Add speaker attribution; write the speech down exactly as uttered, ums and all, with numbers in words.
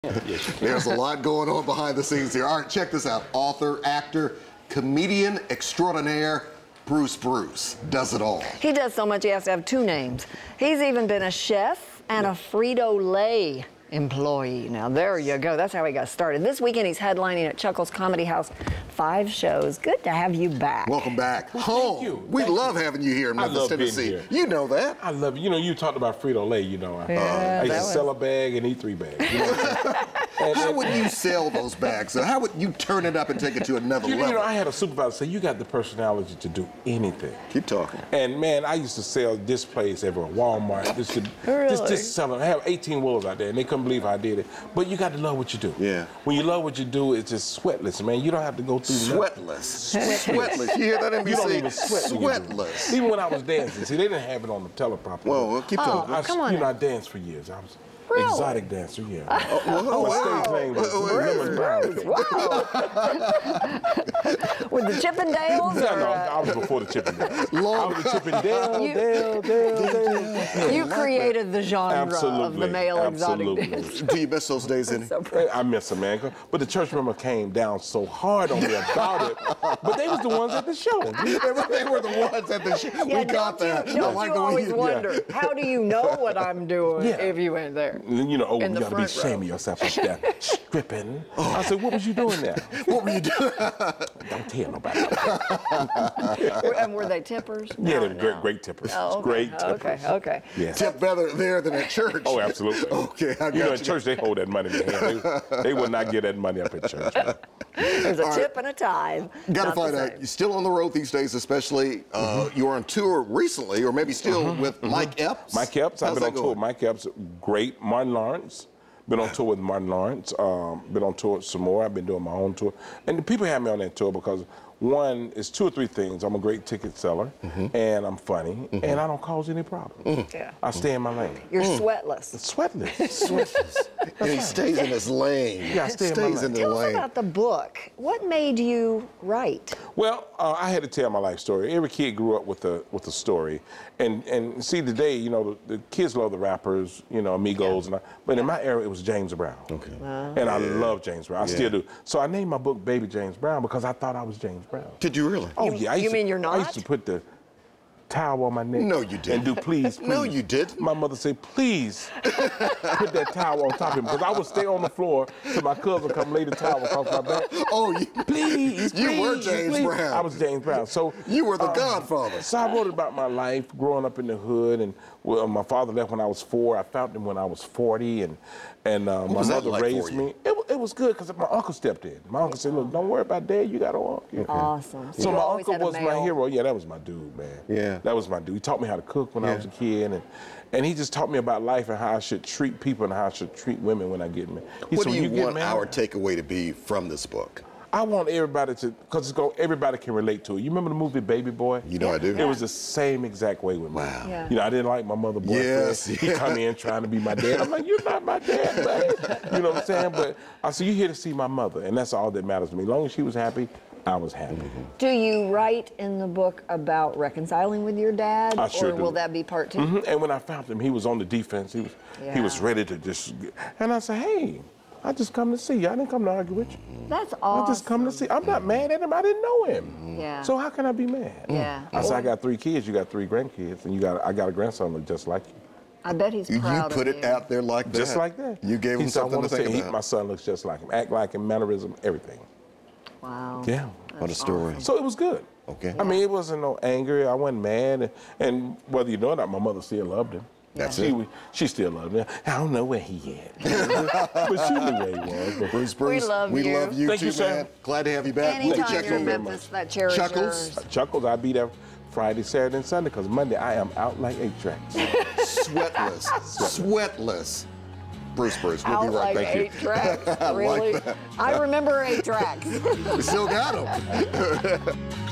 Speaker 1: Yes,
Speaker 2: There's a lot going on behind the scenes here. All right, check this out. Author, actor, comedian extraordinaire, Bruce Bruce does it all.
Speaker 3: He does so much he has to have two names. He's even been a chef and a Frito-Lay employee. Now there you go. That's how he got started. This weekend he's headlining at Chuckles Comedy House. Five shows. Good to have you back.
Speaker 2: Welcome back
Speaker 1: Well,
Speaker 2: home.
Speaker 1: thank you.
Speaker 2: We
Speaker 1: Thank
Speaker 2: love
Speaker 1: you.
Speaker 2: having you here in
Speaker 1: I
Speaker 2: Memphis,
Speaker 1: love being
Speaker 2: Tennessee.
Speaker 1: here.
Speaker 2: You know that.
Speaker 1: I love you. You know, you talked about Frito-Lay, you know.
Speaker 3: Yeah,
Speaker 1: uh, I used
Speaker 3: that
Speaker 1: to
Speaker 3: was-
Speaker 1: sell a bag and eat three bags. You know? and,
Speaker 2: How
Speaker 1: and-
Speaker 2: would you sell those bags? How would you turn it up and take it to another
Speaker 1: you,
Speaker 2: level?
Speaker 1: you know, I had a supervisor say, you got the personality to do anything.
Speaker 2: Keep talking.
Speaker 1: And man, I used to sell displays everywhere, Walmart, just, to,
Speaker 3: Really?
Speaker 1: just, just selling. I have eighteen wolves out there, and they couldn't believe how I did it. But you got to love what you do.
Speaker 2: Yeah.
Speaker 1: When you love what you do, it's just sweatless, man. You don't have to go through nothing.
Speaker 2: Sweatless. Sweatless. You hear that, N B C?
Speaker 1: You don't even sweat when you do it.
Speaker 2: Sweatless.
Speaker 1: Even when I was dancing, see, they didn't have it on the teleprompter.
Speaker 2: Whoa, well, keep
Speaker 3: Oh,
Speaker 2: talking.
Speaker 1: I,
Speaker 3: come on
Speaker 1: you know,
Speaker 3: now.
Speaker 1: I danced for years. I was
Speaker 3: Really?
Speaker 1: exotic dancer, yeah.
Speaker 2: Oh, well,
Speaker 1: My
Speaker 2: wow.
Speaker 1: stage name was
Speaker 2: Wait, wait,
Speaker 1: Lemon
Speaker 3: Bruce,
Speaker 1: Brown.
Speaker 3: wow. With the Chippendales?
Speaker 1: No,
Speaker 3: or,
Speaker 1: no,
Speaker 3: uh,
Speaker 1: I was before the Chippendales.
Speaker 2: Long-
Speaker 1: I was the Chippendale,
Speaker 3: You-
Speaker 1: Dale, Dale, Dale.
Speaker 3: You created the genre of the
Speaker 1: Absolutely,
Speaker 3: male exotic
Speaker 1: absolutely.
Speaker 3: dance.
Speaker 2: Do you miss those days, any?
Speaker 3: So proud.
Speaker 1: I miss them, man. But the church member came down so hard on me about it. But they was the ones at the show.
Speaker 2: They were, they were the ones at the show.
Speaker 3: Yeah,
Speaker 2: we got
Speaker 3: don't
Speaker 2: that.
Speaker 3: You,
Speaker 2: I
Speaker 3: don't
Speaker 2: like
Speaker 3: you
Speaker 2: the way
Speaker 3: always
Speaker 2: you-
Speaker 3: wonder, how do you know what I'm doing
Speaker 1: Yeah.
Speaker 3: if you ain't there?
Speaker 1: You know, oh,
Speaker 3: In
Speaker 1: you
Speaker 3: the
Speaker 1: gotta be
Speaker 3: front row.
Speaker 1: ashamed of yourself up there, stripping. I said, what was you doing there?
Speaker 2: What were you doing?
Speaker 1: Don't tell nobody.
Speaker 3: And were they tippers?
Speaker 1: Yeah,
Speaker 3: No,
Speaker 1: they're
Speaker 3: no.
Speaker 1: great, great tippers.
Speaker 3: Oh, okay.
Speaker 1: Great tippers.
Speaker 3: Okay, okay.
Speaker 1: Yes.
Speaker 2: Tip better there than at church.
Speaker 1: Oh, absolutely.
Speaker 2: Okay, I got
Speaker 1: You know,
Speaker 2: you.
Speaker 1: in church, they hold that money in their hand. They, they would not get that money up at church.
Speaker 3: There's a
Speaker 2: All
Speaker 3: tip and a tithe.
Speaker 2: Got to
Speaker 3: Not
Speaker 2: find
Speaker 3: the
Speaker 2: out.
Speaker 3: same.
Speaker 2: You're still on the road these days, especially. Uh, you were on tour recently, or maybe still with Mike Epps.
Speaker 1: Mike Epps, I've
Speaker 2: How's
Speaker 1: been
Speaker 2: that
Speaker 1: on tour
Speaker 2: going?
Speaker 1: with Mike Epps. Great. Martin Lawrence. Been on tour with Martin Lawrence. Um, been on tour some more. I've been doing my own tour. And the people have me on that tour because, one, it's two or three things. I'm a great ticket seller, and I'm funny, and I don't cause any problems.
Speaker 3: Yeah.
Speaker 1: I stay in my lane.
Speaker 3: You're sweatless.
Speaker 1: Sweatless.
Speaker 2: Swiftness. And he stays in his lane.
Speaker 1: Yeah, I stay in my
Speaker 2: stays
Speaker 1: lane.
Speaker 2: in the
Speaker 3: Tell us
Speaker 2: lane.
Speaker 3: about the book. What made you write?
Speaker 1: Well, uh, I had to tell my life story. Every kid grew up with a with a story, and and see today, you know, the, the kids love the rappers, you know, Amigos, and I, but in my era it was James Brown.
Speaker 2: Okay.
Speaker 1: And I love James Brown. I
Speaker 2: Yeah.
Speaker 1: still do. So I named my book Baby James Brown because I thought I was James Brown.
Speaker 2: Did you really?
Speaker 1: Oh
Speaker 3: You-
Speaker 1: yeah. I
Speaker 3: you
Speaker 1: used
Speaker 3: mean
Speaker 1: to,
Speaker 3: you're
Speaker 1: I used
Speaker 3: not?
Speaker 1: to put the towel on my neck.
Speaker 2: No, you didn't.
Speaker 1: And do please, please.
Speaker 2: No, you didn't.
Speaker 1: My mother said, please put that towel on top of him because I would stay on the floor till my cousin come lay the towel across my back.
Speaker 2: Oh, you,
Speaker 1: Please,
Speaker 2: You were
Speaker 1: please,
Speaker 2: James
Speaker 1: please.
Speaker 2: Brown.
Speaker 1: I was James Brown. So
Speaker 2: you were the
Speaker 1: um,
Speaker 2: Godfather.
Speaker 1: So I wrote about my life growing up in the hood, and well, my father left when I was four. I found him when I was forty, and and uh, my
Speaker 2: was that
Speaker 1: mother
Speaker 2: like
Speaker 1: raised
Speaker 2: for you?
Speaker 1: me. It, wa- it was good because my uncle stepped in. My uncle said, "Look, don't worry about Dad. You got to walk." Yeah.
Speaker 3: Awesome.
Speaker 1: So
Speaker 3: you
Speaker 1: my
Speaker 3: always
Speaker 1: uncle
Speaker 3: had a
Speaker 1: was my
Speaker 3: male-
Speaker 1: hero. Yeah, that was my dude, man.
Speaker 2: Yeah.
Speaker 1: That was my dude. He taught me how to cook when I
Speaker 2: Yeah.
Speaker 1: was a kid, and and he just taught me about life and how I should treat people and how I should treat women when I get married. He
Speaker 2: What
Speaker 1: said,
Speaker 2: do
Speaker 1: "When
Speaker 2: you
Speaker 1: get
Speaker 2: want
Speaker 1: married-"
Speaker 2: our takeaway to be from this book?
Speaker 1: I want everybody to, because it's go, everybody can relate to it. You remember the movie Baby Boy?
Speaker 2: You know I do.
Speaker 1: It was the same exact way with me.
Speaker 2: Wow.
Speaker 3: Yeah.
Speaker 1: You know, I didn't like my mother boyfriend.
Speaker 2: Yes,
Speaker 1: He
Speaker 2: yeah.
Speaker 1: come in trying to be my dad. I'm like, you're not my dad, man. You know what I'm saying? But I said, you're here to see my mother, and that's all that matters to me. As long as she was happy, I was happy.
Speaker 3: Do you write in the book about reconciling with your dad?
Speaker 1: I sure
Speaker 3: or
Speaker 1: do.
Speaker 3: will that be part two?
Speaker 1: Mhm. And when I found him, he was on the defense. He was, he was
Speaker 3: Yeah.
Speaker 1: ready to just, get, and I said, hey, I just come to see you. I didn't come to argue with you.
Speaker 3: That's
Speaker 1: I
Speaker 3: awesome.
Speaker 1: just come to see. I'm not mad at him. I didn't know him.
Speaker 3: Yeah.
Speaker 1: So how can I be mad?
Speaker 3: Yeah.
Speaker 1: I said, I got three kids. You got three grandkids, and you got I got a grandson look just like you.
Speaker 3: I bet he's
Speaker 2: You
Speaker 3: proud
Speaker 2: put
Speaker 3: of
Speaker 2: it
Speaker 3: you.
Speaker 2: out there like that.
Speaker 1: Just like that.
Speaker 2: You gave
Speaker 1: He
Speaker 2: him
Speaker 1: said, I
Speaker 2: something
Speaker 1: wanna
Speaker 2: to think
Speaker 1: say, he-
Speaker 2: about.
Speaker 1: My son looks just like him. Act like him, mannerism, everything.
Speaker 3: Wow.
Speaker 1: Yeah.
Speaker 2: What a story.
Speaker 1: So it was good.
Speaker 2: Okay.
Speaker 1: I mean, it wasn't no anger. I wasn't mad. And, and whether you know it or not, my mother still loved him.
Speaker 2: That's
Speaker 1: she,
Speaker 2: it.
Speaker 1: was- She still loved him. I don't know where he at. But she knew where he was. But
Speaker 2: Bruce, Bruce,
Speaker 3: love
Speaker 2: we
Speaker 3: you.
Speaker 2: love you
Speaker 1: Thank
Speaker 2: too,
Speaker 1: you, sir.
Speaker 2: man. Glad to have you back. We'll be
Speaker 3: Anytime
Speaker 2: checking
Speaker 3: you're in
Speaker 2: in.
Speaker 1: very
Speaker 3: Memphis,
Speaker 1: much.
Speaker 3: that chair is
Speaker 2: Chuckles?
Speaker 3: yours.
Speaker 1: Chuckles, I'll be there Friday, Saturday, and Sunday, because Monday I am out like eight tracks.
Speaker 2: Sweatless. Sweatless. Bruce, Bruce. We'll
Speaker 3: Out
Speaker 2: be right
Speaker 3: like
Speaker 2: back.
Speaker 3: eight tracks.
Speaker 2: I like
Speaker 3: Really?
Speaker 2: that.
Speaker 3: I remember eight tracks.
Speaker 2: We still got him.